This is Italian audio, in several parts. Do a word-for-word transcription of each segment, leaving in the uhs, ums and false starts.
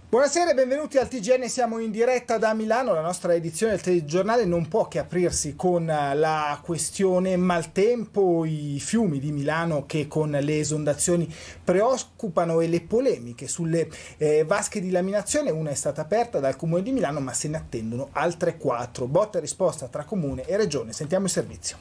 Buonasera e benvenuti al T G N, siamo in diretta da Milano. La nostra edizione del telegiornale non può che aprirsi con la questione maltempo, i fiumi di Milano che con le esondazioni preoccupano e le polemiche sulle eh, vasche di laminazione. Una è stata aperta dal Comune di Milano, ma se ne attendono altre quattro. Botta e risposta tra Comune e Regione. Sentiamo il servizio.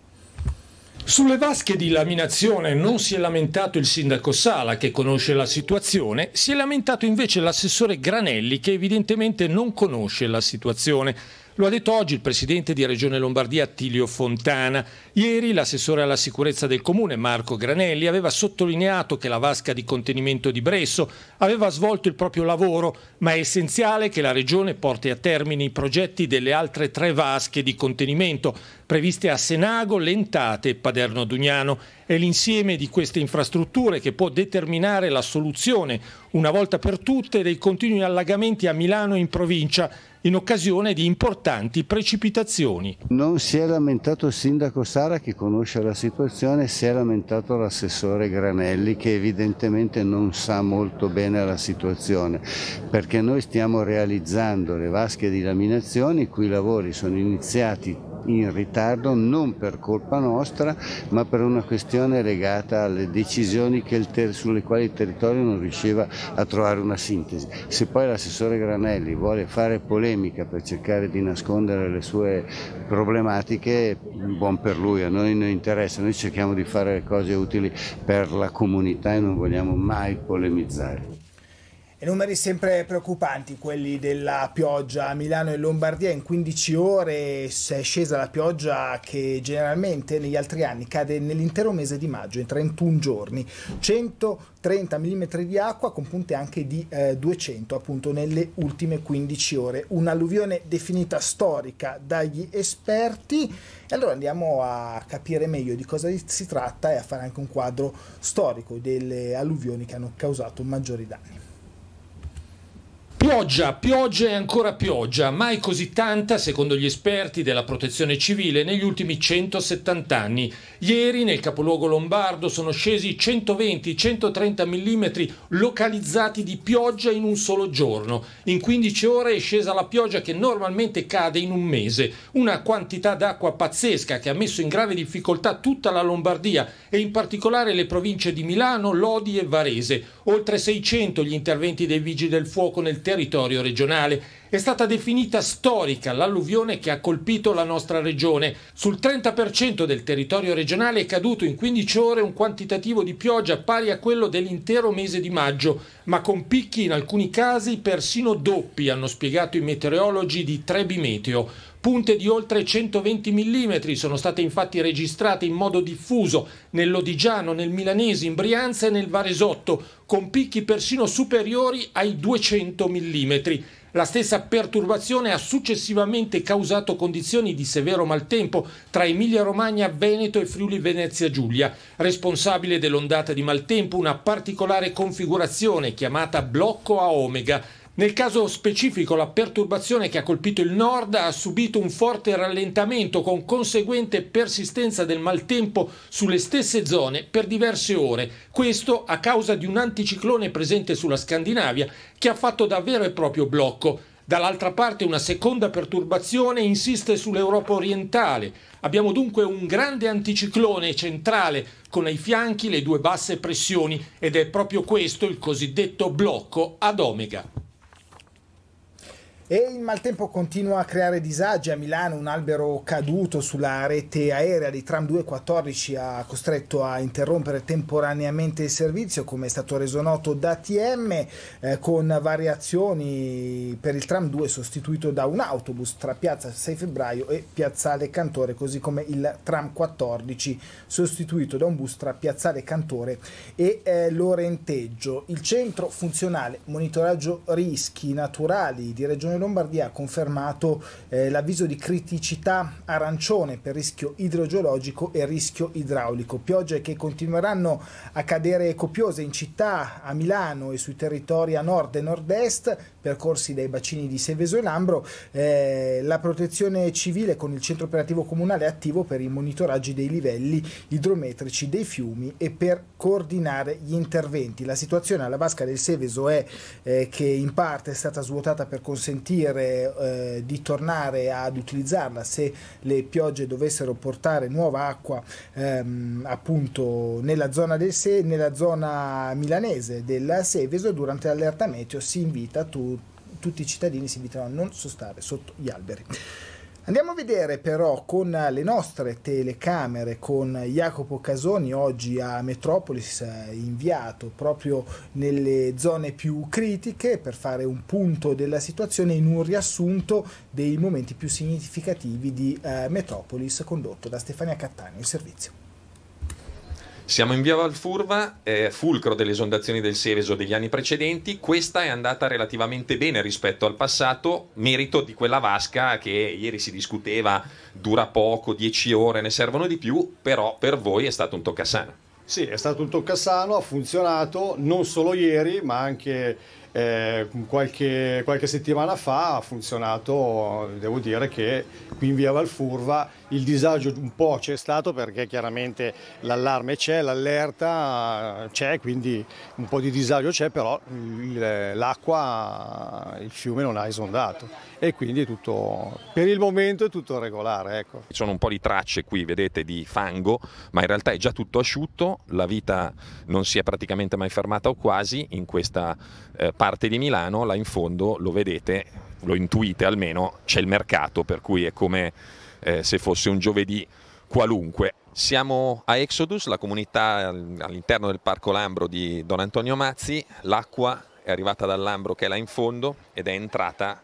Sulle vasche di laminazione non si è lamentato il sindaco Sala, che conosce la situazione, si è lamentato invece l'assessore Granelli, che evidentemente non conosce la situazione. Lo ha detto oggi il presidente di Regione Lombardia Attilio Fontana. Ieri l'assessore alla sicurezza del comune Marco Granelli aveva sottolineato che la vasca di contenimento di Bresso aveva svolto il proprio lavoro, ma è essenziale che la Regione porti a termine i progetti delle altre tre vasche di contenimento previste a Senago, Lentate e Paderno Dugnano. È l'insieme di queste infrastrutture che può determinare la soluzione, una volta per tutte, dei continui allagamenti a Milano e in provincia, in occasione di importanti precipitazioni. Non si è lamentato il sindaco Sara, che conosce la situazione, si è lamentato l'assessore Granelli, che evidentemente non sa molto bene la situazione, perché noi stiamo realizzando le vasche di laminazione, i cui lavori sono iniziati in ritardo, non per colpa nostra, ma per una questione legata alle decisioni che il ter- sulle quali il territorio non riusciva a trovare una sintesi. Se poi l'assessore Granelli vuole fare polemica per cercare di nascondere le sue problematiche, buon per lui, a noi non interessa, noi cerchiamo di fare le cose utili per la comunità e non vogliamo mai polemizzare. E numeri sempre preoccupanti quelli della pioggia a Milano e Lombardia. In quindici ore è scesa la pioggia che generalmente negli altri anni cade nell'intero mese di maggio, in trentuno giorni, centotrenta millimetri di acqua con punte anche di eh, duecento appunto nelle ultime quindici ore. Un'alluvione definita storica dagli esperti. E allora andiamo a capire meglio di cosa si tratta e a fare anche un quadro storico delle alluvioni che hanno causato maggiori danni. Pioggia, pioggia e ancora pioggia, mai così tanta, secondo gli esperti della protezione civile, negli ultimi centosettanta anni. Ieri nel capoluogo lombardo sono scesi centoventi centotrenta millimetri localizzati di pioggia in un solo giorno. In quindici ore è scesa la pioggia che normalmente cade in un mese. Una quantità d'acqua pazzesca che ha messo in grave difficoltà tutta la Lombardia e in particolare le province di Milano, Lodi e Varese. Oltre seicento gli interventi dei vigili del fuoco nel territorio territorio regionale. È stata definita storica l'alluvione che ha colpito la nostra regione. Sul trenta per cento del territorio regionale è caduto in quindici ore un quantitativo di pioggia pari a quello dell'intero mese di maggio, ma con picchi in alcuni casi persino doppi, hanno spiegato i meteorologi di Trebimeteo. Punte di oltre centoventi millimetri sono state infatti registrate in modo diffuso nel Lodigiano, nel Milanese, in Brianza e nel Varesotto, con picchi persino superiori ai duecento millimetri. La stessa perturbazione ha successivamente causato condizioni di severo maltempo tra Emilia-Romagna, Veneto e Friuli-Venezia Giulia. Responsabile dell'ondata di maltempo una particolare configurazione chiamata blocco a omega. Nel caso specifico la perturbazione che ha colpito il nord ha subito un forte rallentamento con conseguente persistenza del maltempo sulle stesse zone per diverse ore. Questo a causa di un anticiclone presente sulla Scandinavia che ha fatto da vero e proprio blocco. Dall'altra parte una seconda perturbazione insiste sull'Europa orientale. Abbiamo dunque un grande anticiclone centrale con ai fianchi le due basse pressioni ed è proprio questo il cosiddetto blocco ad omega. E il maltempo continua a creare disagi a Milano. Un albero caduto sulla rete aerea di tram due quattordici ha costretto a interrompere temporaneamente il servizio, come è stato reso noto da A T M, eh, con variazioni per il tram due sostituito da un autobus tra piazza sei febbraio e piazzale Cantore, così come il tram quattordici sostituito da un bus tra piazzale Cantore e eh, Lorenteggio. Il centro funzionale monitoraggio rischi naturali di Regione Lombardia ha confermato eh, l'avviso di criticità arancione per rischio idrogeologico e rischio idraulico. Piogge che continueranno a cadere copiose in città, a Milano e sui territori a nord e nord-est, percorsi dai bacini di Seveso e Lambro. Eh, la protezione civile con il centro operativo comunale è attivo per i monitoraggi dei livelli idrometrici dei fiumi e per coordinare gli interventi. La situazione alla vasca del Seveso è eh, che in parte è stata svuotata per consentire eh, di tornare ad utilizzarla se le piogge dovessero portare nuova acqua ehm, appunto nella zona del Se nella zona milanese del Seveso. Durante l'allerta meteo si invita tu, tutti i cittadini si invitano a non sostare sotto gli alberi. Andiamo a vedere però con le nostre telecamere, con Jacopo Casoni, oggi a Metropolis, inviato proprio nelle zone più critiche per fare un punto della situazione in un riassunto dei momenti più significativi di eh, Metropolis, condotto da Stefania Cattaneo, il servizio. Siamo in via Valfurva, eh, fulcro delle esondazioni del Seveso degli anni precedenti. Questa è andata relativamente bene rispetto al passato, merito di quella vasca che ieri si discuteva, dura poco, dieci ore, ne servono di più, però per voi è stato un toccasana. Sì, è stato un toccasano, ha funzionato non solo ieri ma anche eh, qualche, qualche settimana fa ha funzionato. Devo dire che qui in via Valfurva il disagio un po' c'è stato perché chiaramente l'allarme c'è, l'allerta c'è, quindi un po' di disagio c'è, però l'acqua, il fiume non ha esondato e quindi tutto, per il momento è tutto regolare. Ecco. Ci sono un po' di tracce qui, vedete, di fango, ma in realtà è già tutto asciutto, la vita non si è praticamente mai fermata o quasi in questa eh, parte di Milano. Là in fondo, lo vedete, lo intuite almeno, c'è il mercato, per cui è come Eh, se fosse un giovedì qualunque. Siamo a Exodus, la comunità all'interno del Parco Lambro di Don Antonio Mazzi. L'acqua è arrivata dal Lambro che è là in fondo ed è entrata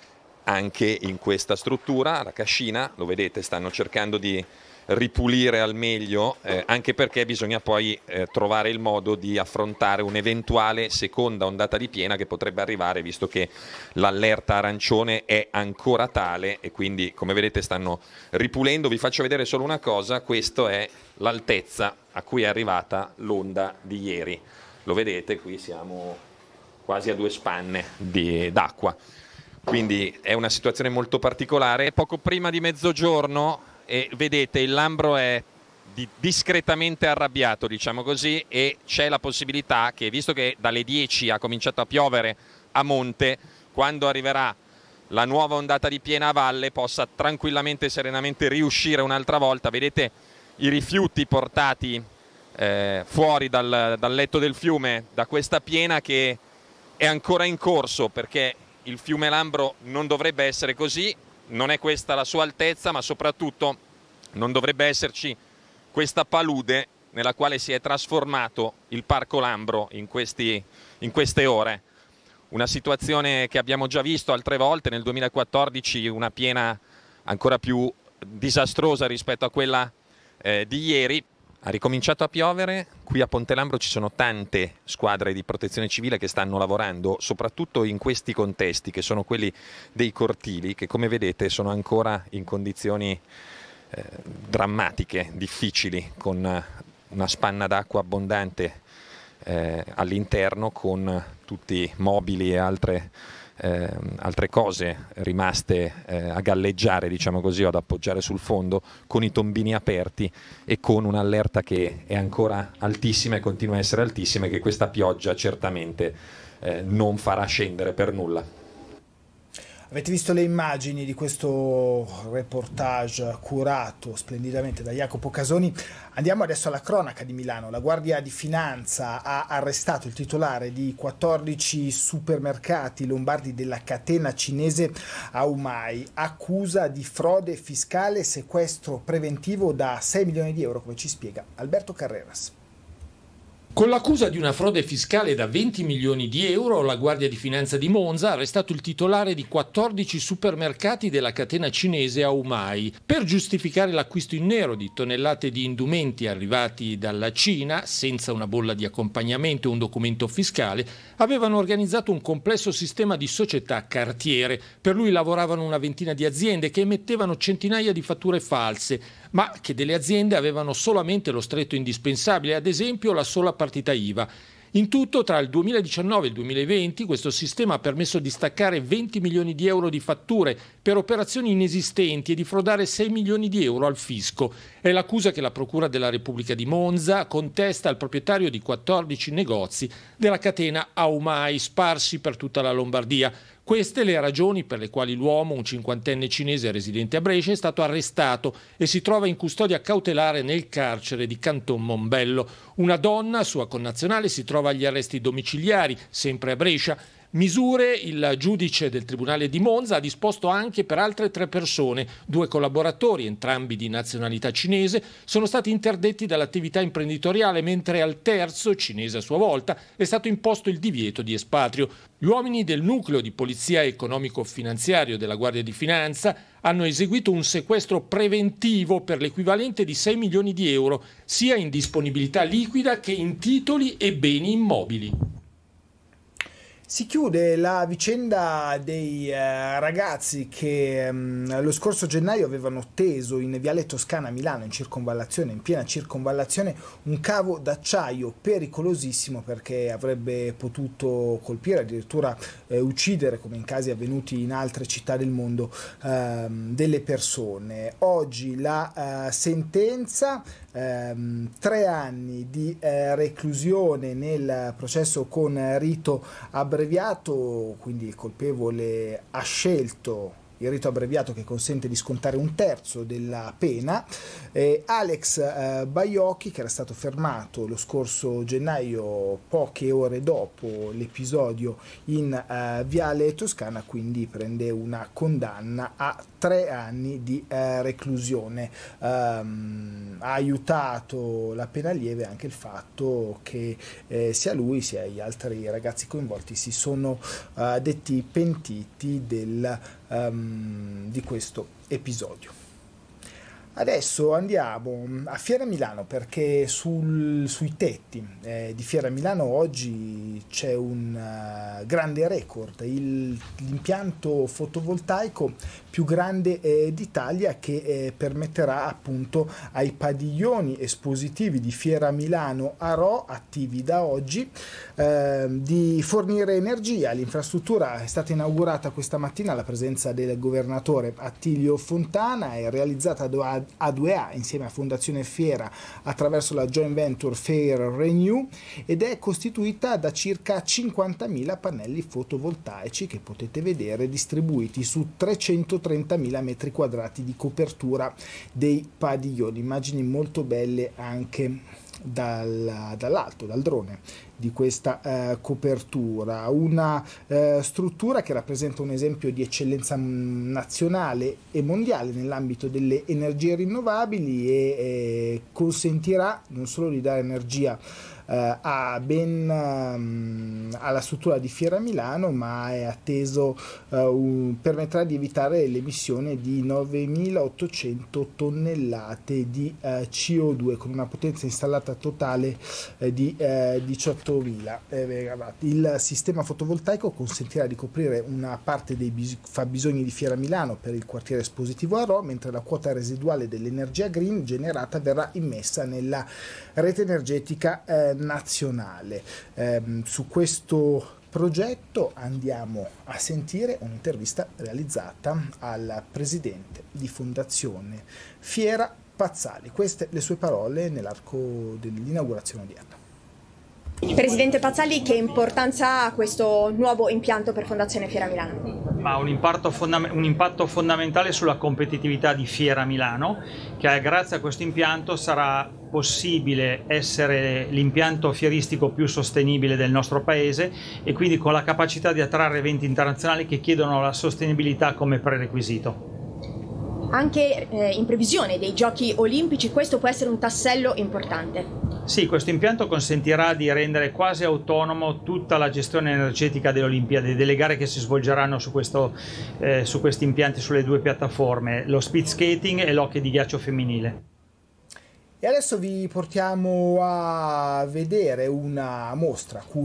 anche in questa struttura, la cascina, lo vedete, stanno cercando di ripulire al meglio, eh, anche perché bisogna poi eh, trovare il modo di affrontare un'eventuale seconda ondata di piena che potrebbe arrivare, visto che l'allerta arancione è ancora tale e quindi, come vedete, stanno ripulendo. Vi faccio vedere solo una cosa: questa è l'altezza a cui è arrivata l'onda di ieri. Lo vedete, qui siamo quasi a due spanne d'acqua, quindi è una situazione molto particolare. Poco prima di mezzogiorno, e vedete, il Lambro è di discretamente arrabbiato, diciamo così, e c'è la possibilità che, visto che dalle dieci ha cominciato a piovere a monte, quando arriverà la nuova ondata di piena a valle possa tranquillamente e serenamente riuscire un'altra volta. Vedete i rifiuti portati eh, fuori dal, dal letto del fiume da questa piena che è ancora in corso, perché il fiume Lambro non dovrebbe essere così. Non è questa la sua altezza, ma soprattutto non dovrebbe esserci questa palude nella quale si è trasformato il Parco Lambro in, questi, in queste ore. Una situazione che abbiamo già visto altre volte, nel duemilaquattordici una piena ancora più disastrosa rispetto a quella eh, di ieri. Ha ricominciato a piovere, qui a Ponte Lambro ci sono tante squadre di protezione civile che stanno lavorando, soprattutto in questi contesti che sono quelli dei cortili, che come vedete sono ancora in condizioni eh, drammatiche, difficili, con una spanna d'acqua abbondante eh, all'interno, con tutti mobili e altre Eh, altre cose rimaste eh, a galleggiare, diciamo così, o ad appoggiare sul fondo, con i tombini aperti e con un'allerta che è ancora altissima e continua a essere altissima, e che questa pioggia certamente eh, non farà scendere per nulla. Avete visto le immagini di questo reportage curato splendidamente da Jacopo Casoni. Andiamo adesso alla cronaca di Milano. La Guardia di Finanza ha arrestato il titolare di quattordici supermercati lombardi della catena cinese Aumai, accusa di frode fiscale e sequestro preventivo da sei milioni di euro, come ci spiega Alberto Carreras. Con l'accusa di una frode fiscale da venti milioni di euro, la Guardia di Finanza di Monza ha arrestato il titolare di quattordici supermercati della catena cinese Aumai per giustificare l'acquisto in nero di tonnellate di indumenti arrivati dalla Cina senza una bolla di accompagnamento e un documento fiscale. Avevano organizzato un complesso sistema di società cartiere. Per lui lavoravano una ventina di aziende che emettevano centinaia di fatture false, ma che delle aziende avevano solamente lo stretto indispensabile, ad esempio la sola partita I V A. In tutto, tra il duemiladiciannove e il duemilaventi, questo sistema ha permesso di staccare venti milioni di euro di fatture per operazioni inesistenti e di frodare sei milioni di euro al fisco. È l'accusa che la Procura della Repubblica di Monza contesta al proprietario di quattordici negozi della catena Aumai sparsi per tutta la Lombardia. Queste le ragioni per le quali l'uomo, un cinquantenne cinese residente a Brescia, è stato arrestato e si trova in custodia cautelare nel carcere di Canton Mombello. Una donna, sua connazionale, si trova agli arresti domiciliari, sempre a Brescia. Misure il giudice del Tribunale di Monza ha disposto anche per altre tre persone. Due collaboratori, entrambi di nazionalità cinese, sono stati interdetti dall'attività imprenditoriale, mentre al terzo, cinese a sua volta, è stato imposto il divieto di espatrio. Gli uomini del nucleo di polizia economico-finanziario della Guardia di Finanza hanno eseguito un sequestro preventivo per l'equivalente di sei milioni di euro, sia in disponibilità liquida che in titoli e beni immobili. Si chiude la vicenda dei eh, ragazzi che ehm, lo scorso gennaio avevano teso in Viale Toscana a Milano, in circonvallazione, in piena circonvallazione, un cavo d'acciaio pericolosissimo perché avrebbe potuto colpire, addirittura eh, uccidere, come in casi avvenuti in altre città del mondo, ehm, delle persone. Oggi la eh, sentenza, ehm, tre anni di eh, reclusione nel processo con rito abbreviato. abbreviato, quindi il colpevole ha scelto il rito abbreviato che consente di scontare un terzo della pena. Eh, Alex eh, Baiocchi, che era stato fermato lo scorso gennaio, poche ore dopo l'episodio in eh, Viale Toscana, quindi prende una condanna a tre anni di eh, reclusione. Um, ha aiutato la pena lieve anche il fatto che eh, sia lui sia gli altri ragazzi coinvolti si sono uh, detti pentiti del Um, di questo episodio. Adesso andiamo a Fiera Milano, perché sul, sui tetti eh, di Fiera Milano oggi c'è un uh, grande record, il, l'impianto fotovoltaico più grande eh, d'Italia, che eh, permetterà appunto ai padiglioni espositivi di Fiera Milano Arò, attivi da oggi, eh, di fornire energia. L'infrastruttura è stata inaugurata questa mattina alla presenza del governatore Attilio Fontana, è realizzata da A due A insieme a Fondazione Fiera attraverso la joint venture Fair Renew ed è costituita da circa cinquantamila pannelli fotovoltaici che potete vedere distribuiti su trecentotrentamila metri quadrati di copertura dei padiglioni. Immagini molto belle anche dal, dall'alto, dal drone di questa eh, copertura, una eh, struttura che rappresenta un esempio di eccellenza nazionale e mondiale nell'ambito delle energie rinnovabili e eh, consentirà non solo di dare energia eh, a ben, um, alla struttura di Fiera Milano, ma è atteso uh, un, permetterà di evitare l'emissione di novemilaottocento tonnellate di uh, C O due con una potenza installata totale eh, di eh, diciottomila megawatt. Il sistema fotovoltaico consentirà di coprire una parte dei bis- fabbisogni di Fiera Milano per il quartiere espositivo Arò, mentre la quota residuale dell'energia green generata verrà immessa nella rete energetica eh, nazionale. Eh, su questo progetto andiamo a sentire un'intervista realizzata al presidente di Fondazione Fiera Pazzali. Queste le sue parole nell'arco dell'inaugurazione odierna. Presidente Pazzali, che importanza ha questo nuovo impianto per Fondazione Fiera Milano? Ha un impatto, fondam- un impatto fondamentale sulla competitività di Fiera Milano, che grazie a questo impianto sarà possibile essere l'impianto fieristico più sostenibile del nostro paese e quindi con la capacità di attrarre eventi internazionali che chiedono la sostenibilità come prerequisito. Anche eh, in previsione dei Giochi Olimpici questo può essere un tassello importante. Sì, questo impianto consentirà di rendere quasi autonomo tutta la gestione energetica delle Olimpiadi, delle gare che si svolgeranno su, questo, eh, su questi impianti, sulle due piattaforme, lo speed skating e l'hockey di ghiaccio femminile. E adesso vi portiamo a vedere una mostra a cui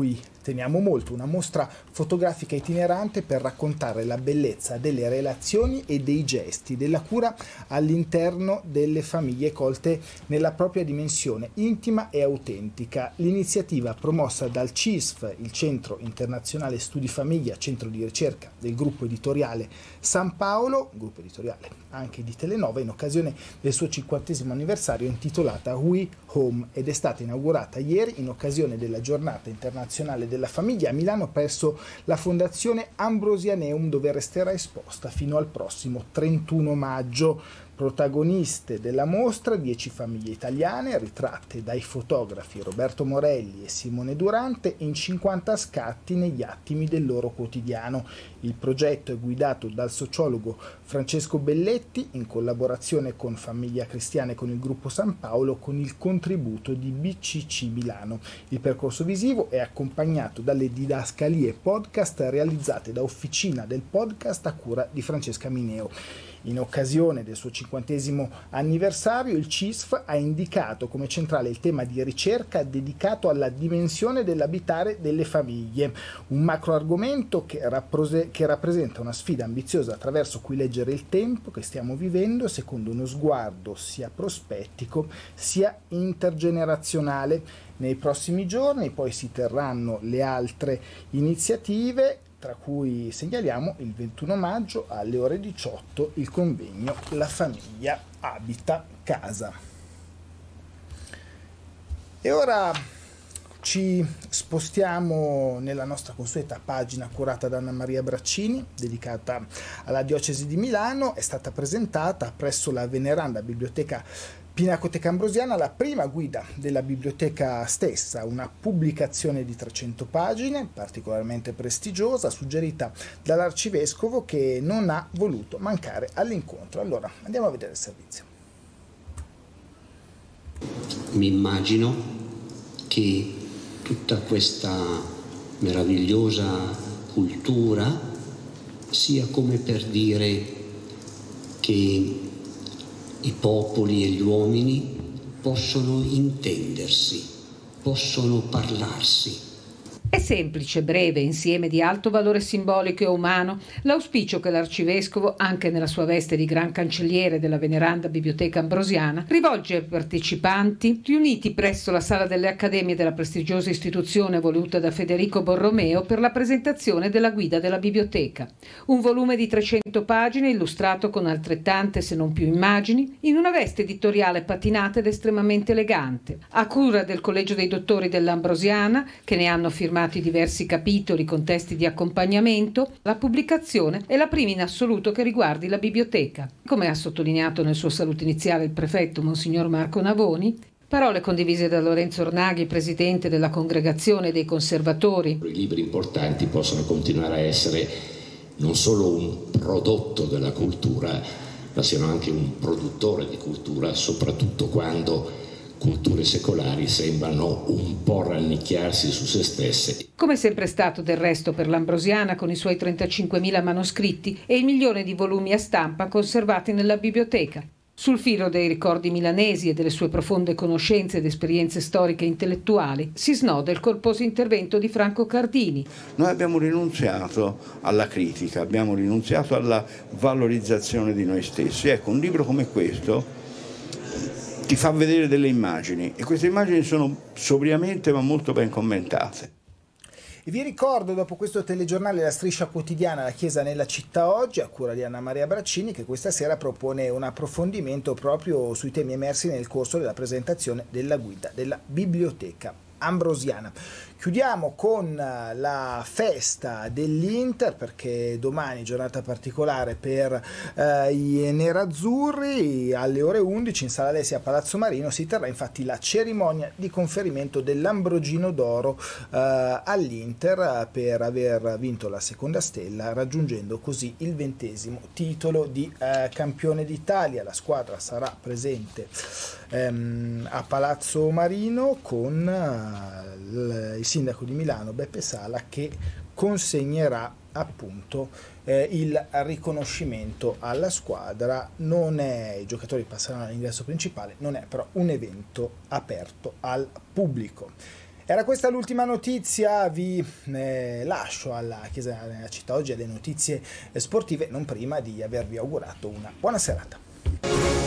teniamo molto, una mostra fotografica itinerante per raccontare la bellezza delle relazioni e dei gesti, della cura all'interno delle famiglie colte nella propria dimensione intima e autentica. L'iniziativa promossa dal C I S F, il Centro Internazionale Studi Famiglia, centro di ricerca del gruppo editoriale San Paolo, gruppo editoriale anche di Telenova, in occasione del suo cinquantesimo anniversario, intitolata We Home, ed è stata inaugurata ieri in occasione della giornata internazionale della famiglia a Milano presso la Fondazione Ambrosianeum, dove resterà esposta fino al prossimo trentuno maggio. Protagoniste della mostra, dieci famiglie italiane ritratte dai fotografi Roberto Morelli e Simone Durante in cinquanta scatti negli attimi del loro quotidiano. Il progetto è guidato dal sociologo Francesco Belletti in collaborazione con Famiglia Cristiana e con il gruppo San Paolo, con il contributo di B C C Milano. Il percorso visivo è accompagnato dalle didascalie podcast realizzate da Officina del Podcast a cura di Francesca Mineo. In occasione del suo cinquantesimo anniversario, il C I S F ha indicato come centrale il tema di ricerca dedicato alla dimensione dell'abitare delle famiglie, un macro argomento che, rapprose- che rappresenta una sfida ambiziosa attraverso cui leggere il tempo che stiamo vivendo secondo uno sguardo sia prospettico sia intergenerazionale. Nei prossimi giorni poi si terranno le altre iniziative, tra cui segnaliamo il ventuno maggio alle ore diciotto il convegno La famiglia abita casa. E ora ci spostiamo nella nostra consueta pagina curata da Anna Maria Braccini, dedicata alla diocesi di Milano. È stata presentata presso la veneranda biblioteca Pinacoteca Ambrosiana la prima guida della biblioteca stessa, una pubblicazione di trecento pagine, particolarmente prestigiosa, suggerita dall'arcivescovo, che non ha voluto mancare all'incontro. Allora, andiamo a vedere il servizio. Mi immagino che tutta questa meravigliosa cultura sia come per dire che i popoli e gli uomini possono intendersi, possono parlarsi. È semplice, breve, insieme di alto valore simbolico e umano l'auspicio che l'arcivescovo, anche nella sua veste di gran cancelliere della veneranda biblioteca ambrosiana, rivolge ai partecipanti riuniti presso la sala delle accademie della prestigiosa istituzione voluta da Federico Borromeo per la presentazione della guida della biblioteca. Un volume di trecento pagine illustrato con altrettante, se non più immagini, in una veste editoriale patinata ed estremamente elegante, a cura del Collegio dei Dottori dell'Ambrosiana, che ne hanno firmato diversi capitoli con testi di accompagnamento. La pubblicazione è la prima in assoluto che riguardi la biblioteca. Come ha sottolineato nel suo saluto iniziale il prefetto Monsignor Marco Navoni, parole condivise da Lorenzo Ornaghi, presidente della Congregazione dei Conservatori. I libri importanti possono continuare a essere non solo un prodotto della cultura, ma siano anche un produttore di cultura, soprattutto quando culture secolari sembrano un po' rannicchiarsi su se stesse. Come sempre stato del resto per l'Ambrosiana, con i suoi trentacinquemila manoscritti e il milione di volumi a stampa conservati nella biblioteca. Sul filo dei ricordi milanesi e delle sue profonde conoscenze ed esperienze storiche e intellettuali si snoda il corposo intervento di Franco Cardini. Noi abbiamo rinunziato alla critica, abbiamo rinunziato alla valorizzazione di noi stessi. Ecco, un libro come questo ti fa vedere delle immagini e queste immagini sono sobriamente ma molto ben commentate. E vi ricordo, dopo questo telegiornale, la striscia quotidiana La Chiesa nella città oggi, a cura di Anna Maria Braccini, che questa sera propone un approfondimento proprio sui temi emersi nel corso della presentazione della guida della biblioteca ambrosiana. Chiudiamo con la festa dell'Inter, perché domani giornata particolare per eh, i nerazzurri. Alle ore undici in Sala Alessi a Palazzo Marino si terrà infatti la cerimonia di conferimento dell'Ambrogino d'Oro eh, all'Inter per aver vinto la seconda stella, raggiungendo così il ventesimo titolo di eh, campione d'Italia. La squadra sarà presente ehm, a Palazzo Marino con eh, il sindaco di Milano Beppe Sala, che consegnerà appunto eh, il riconoscimento alla squadra. Non è, i giocatori passeranno all'ingresso principale, non è però un evento aperto al pubblico. Era questa l'ultima notizia, vi eh, lascio alla Chiesa della Città oggi alle notizie sportive, non prima di avervi augurato una buona serata.